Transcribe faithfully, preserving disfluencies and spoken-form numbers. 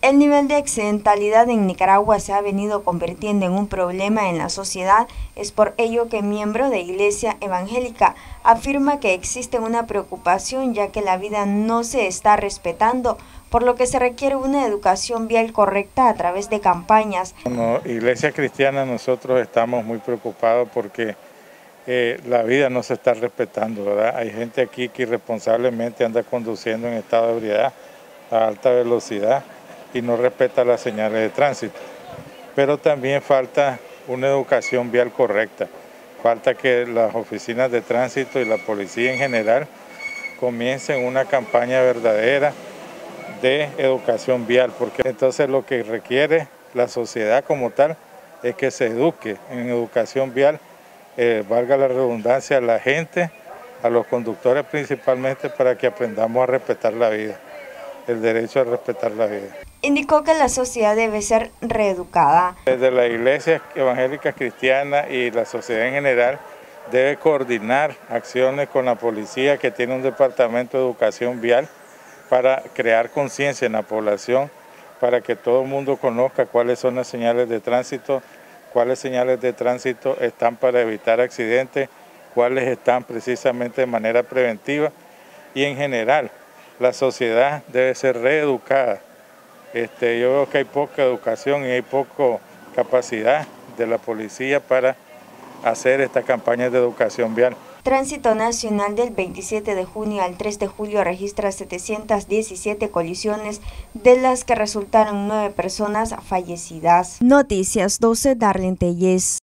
El nivel de accidentalidad en Nicaragua se ha venido convirtiendo en un problema en la sociedad. Es por ello que miembro de Iglesia Evangélica afirma que existe una preocupación ya que la vida no se está respetando, por lo que se requiere una educación vial correcta a través de campañas. Como Iglesia Cristiana nosotros estamos muy preocupados porque eh, la vida no se está respetando, ¿verdad? Hay gente aquí que irresponsablemente anda conduciendo en estado de ebriedad a alta velocidad y no respeta las señales de tránsito. Pero también falta una educación vial correcta. Falta que las oficinas de tránsito y la policía en general comiencen una campaña verdadera de educación vial, porque entonces lo que requiere la sociedad como tal es que se eduque en educación vial, eh, valga la redundancia, a la gente, a los conductores principalmente, para que aprendamos a respetar la vida, el derecho a respetar la vida. Indicó que la sociedad debe ser reeducada. Desde la Iglesia Evangélica Cristiana y la sociedad en general debe coordinar acciones con la policía, que tiene un departamento de educación vial, para crear conciencia en la población, para que todo el mundo conozca cuáles son las señales de tránsito, cuáles señales de tránsito están para evitar accidentes, cuáles están precisamente de manera preventiva, y en general la sociedad debe ser reeducada. Este, yo veo que hay poca educación y hay poca capacidad de la policía para hacer estas campañas de educación vial. Tránsito Nacional del veintisiete de junio al tres de julio registra setecientas diecisiete colisiones, de las que resultaron nueve personas fallecidas. Noticias doce, Darlene Tellez.